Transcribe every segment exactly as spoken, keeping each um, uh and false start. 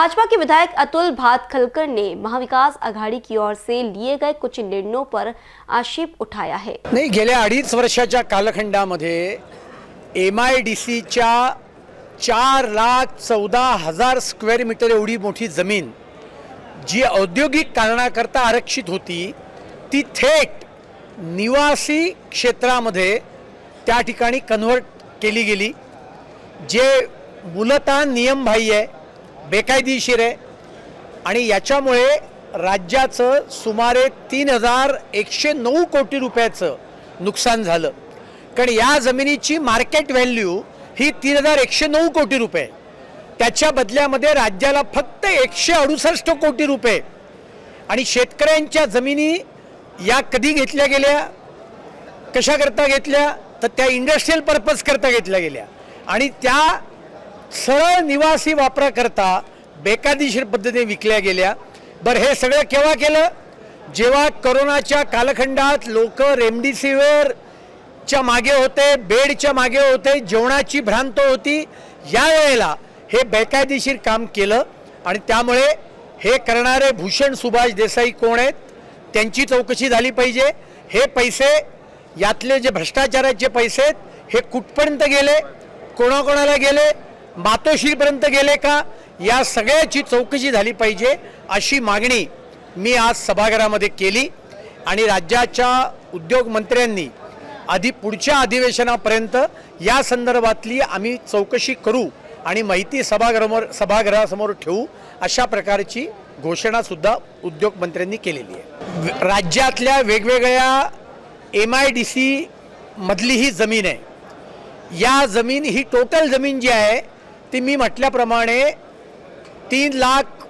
भाजपा के विधायक अतुल भातखलकर ने महाविकास आघाड़ी की ओर से लिए गए कुछ निर्णयों पर आक्षेप उठाया है। नहीं, गेल्या अडीच वर्षाच्या कालखंडामध्ये एम आय डी सीच्या चार लाख चौदा हजार स्क्वेअर मीटर एवढी मोठी जमीन जी औद्योगिक कारणाकरता आरक्षित होती ती थेट निवासी क्षेत्रामध्ये त्या ठिकाणी कन्वर्ट केली गेली, जे मूलतः नियमबाह्य आहे, बेकायदेशीर आहे आणि याच्यामुळे राज्याचं सुमारे तीन हजार एकशे नऊ कोटी रुपयाचं नुकसान झालं। कारण या जमिनीची मार्केट व्हॅल्यू ही तीन हजार एकशे नऊ कोटी रुपये, त्याच्या बदल्यामध्ये राज्याला फक्त एकशे अडुसष्ट कोटी रुपये आणि शेतकऱ्यांच्या जमिनी या कधी घेतल्या गेल्या, कशा करता घेतल्या, तर त्या इंडस्ट्रियल पर्पज करता घेतल्या गेल्या आणि त्या सरळ निवासी वापराकरता बेकायदेशीर पद्धतीने विकल्या गेल्या। बरं, हे सगळं केव्हा केलं? जेव्हा कोरोनाच्या कालखंडात लोक रेमडेसिवीरच्या मागे होते, बेडच्या मागे होते, जेवणाची भ्रांत होती, या वेळेला हे बेकायदेशीर काम केलं आणि त्यामुळे हे करणारे भूषण सुभाष देसाई कोण आहेत, त्यांची चौकशी झाली पाहिजे। हे पैसे, यातले जे भ्रष्टाचाराचे पैसे आहेत हे कुठपर्यंत गेले, कोणाकोणाला गेले, मातोश्रीपर्यंत गेले का, या सगळ्याची चौकशी झाली पाहिजे अशी मागणी मी आज सभागृहामध्ये केली आणि राज्याच्या उद्योग मंत्र्यांनी आधी पुढच्या अधिवेशनापर्यंत या संदर्भातली आम्ही चौकशी करू आणि माहिती सभागृहावर सभागृहासमोर ठेवू अशा प्रकारची घोषणा सुद्धा उद्योग मंत्र्यांनी केलेली आहे। राज्यातल्या वेगवेगळ्या एम आय डी सी मधली ही जमीन आहे, या जमीन ही टोटल जमीन जी आहे ती मी म्हटल्याप्रमाणे तीन लाख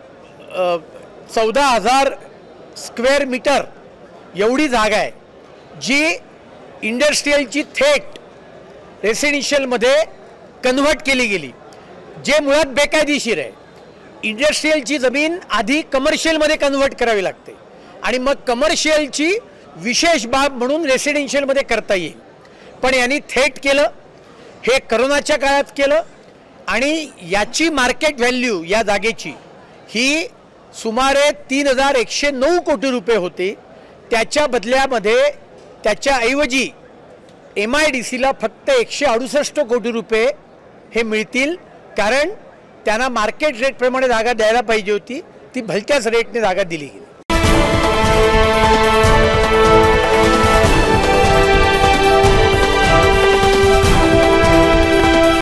चौदा हजार स्क्वेअर मीटर एवढी जागा आहे जी इंडस्ट्रियलची थेट रेसिडेन्शियलमध्ये कन्व्हर्ट केली गेली, जे मुळात बेकायदेशीर आहे। इंडस्ट्रियलची जमीन आधी कमर्शियलमध्ये कन्व्हर्ट करावी लागते आणि मग कमर्शियलची विशेष बाब म्हणून रेसिडेन्शियलमध्ये करता येईल, पण यांनी थेट केलं, हे कोरोनाच्या काळात केलं आणि याची मार्केट व्हॅल्यू या जागेची ही सुमारे तीन हजार एकशे नऊ कोटी रुपये होती। त्याच्या बदल्यामध्ये त्याच्याऐवजी एम आय डी सीला फक्त एकशे अडुसष्ट कोटी रुपये हे मिळतील, कारण त्यांना मार्केट रेटप्रमाणे जागा द्यायला पाहिजे होती, ती भलत्याच रेटने जागा दिली गेली।